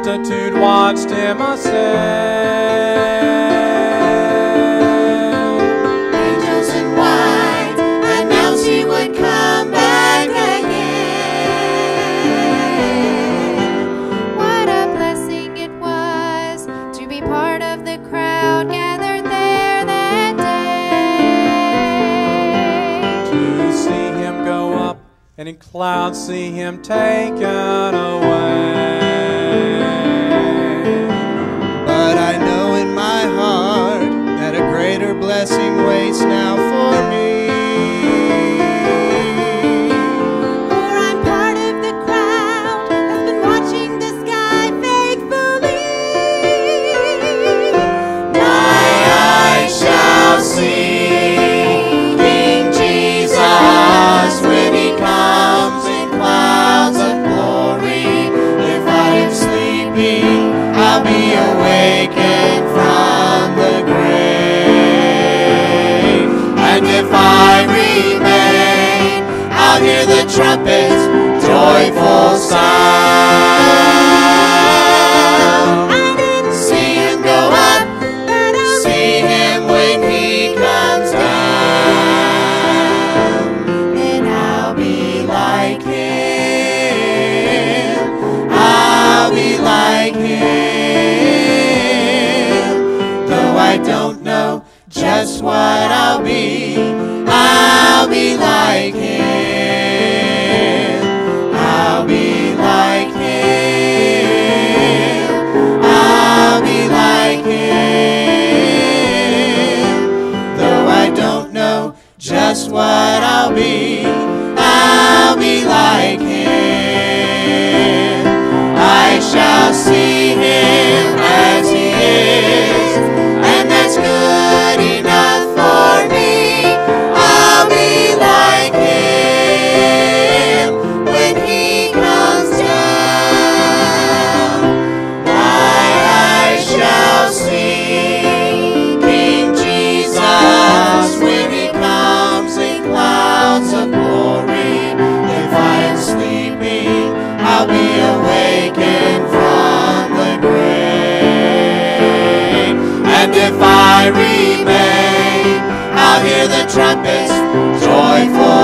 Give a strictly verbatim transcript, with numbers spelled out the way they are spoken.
multitude watched him ascend. Angels in white announced he would come back again. What a blessing it was to be part of the crowd gathered there that day. To see him go up, and in clouds see him taken away. But I know in my heart that a greater blessing waits now for me. For I'm part of the crowd that's been watching the sky faithfully. My eyes shall see King Jesus when he comes in clouds of glory. If I am sleeping, I'll be awakened from the grave. And if I remain, I'll hear the trumpet's joyful sound. I didn't see him go up, but I'll see him when he comes down. Then I'll be like him. I'll be like him. Though I don't know just what I'll be, I'll be like him. I'll be like him. I'll be like him. Though I don't know just what I'll be, I'll be like him. I shall see him as he is, and that's good enough for me. I'll be like him when he comes down. My eyes shall see King Jesus when he comes in clouds of glory. If I am sleeping, I'll be awakened from the grave. And if I remain, I'll hear the trumpet's joyful